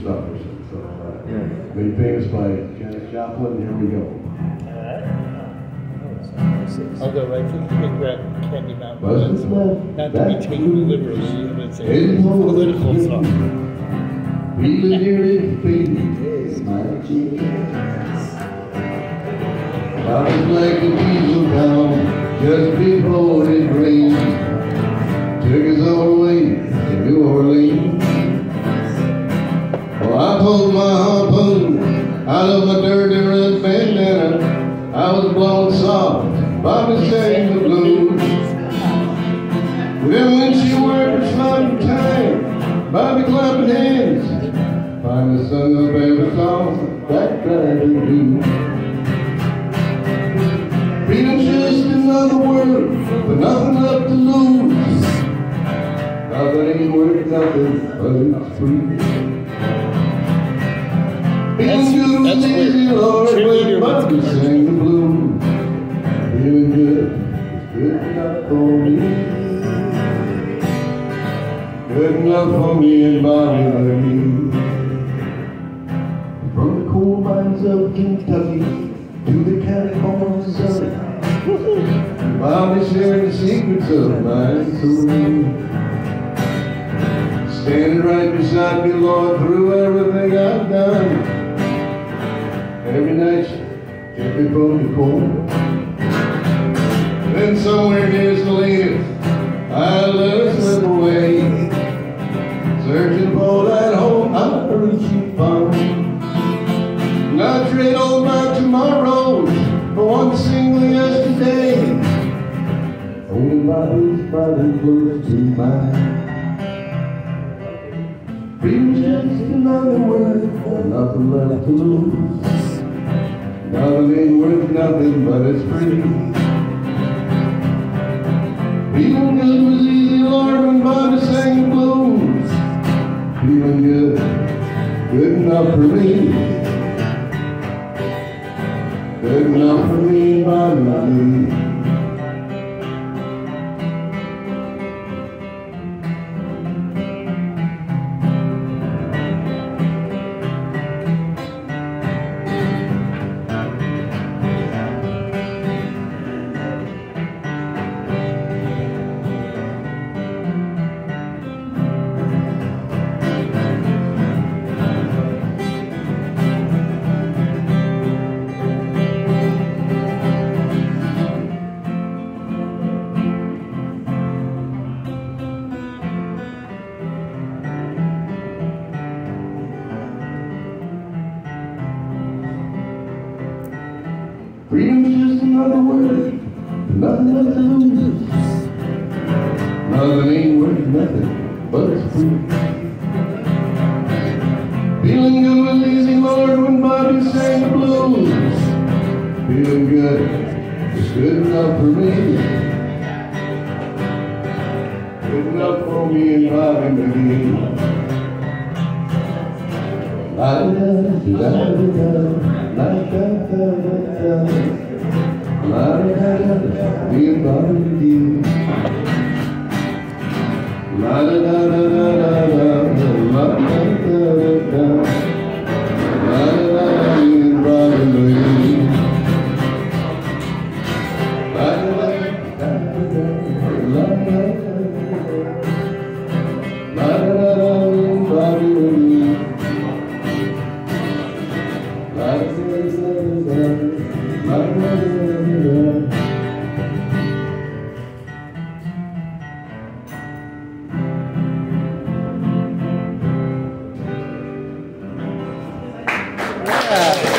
suffers. So, made famous by Janis Joplin. Here we go. I'll go right for the big red Candy Mountain. Not to be Back taken literally, but it's a Hey, political song. Feeling nearly faded, my cheeks. I was like a diesel town just before it rained. Took us all the way to New Orleans. Well, I pulled my harpoon out of my dirty red bandana. I was blown soft, Bobby sang the blues. Then when she worked her sliding time, Bobby clapping hands, finally sung up every song that driving blues. Freedom's just another word, but nothing left to lose. Nothing ain't worth nothing, but it's free. Feeling good was easy, Lord, when Bobby sang the blues. Feeling good is good enough for me. Good enough for me and Bobby like me. From the coal mines of Kentucky to the California sun, Bobby shared the secrets of my soul. Standing right beside me, Lord, through everything I've done. Every night she kept me from the cold. Then somewhere near Salinas, I let her slip away, searching for that home I heard she found. And I trade all my tomorrows for one single yesterday, only Bobby's probably close to mine. Freedom's just another word, nothing left to lose. Nothing ain't worth nothing, but it's free. Feeling good was easy, Lord, when Bobby sang the blues. Feeling good, good enough for me. Good enough for me, Bobby, me. Freedom's just another word, nothing left to lose. Nothing ain't worth nothing, but it's free. Feeling good was easy, Lord, when Bobby sang the blues. Feeling good is good enough for me. Good enough for me and Bobby McGee. Me and Bobby McGee. La da da da da da da, la da da da da, la da da da, me and Bobby McGee. La da da da da, la da da da, la da da da, me and Bobby McGee. La da da da da, la da da da da. Yeah.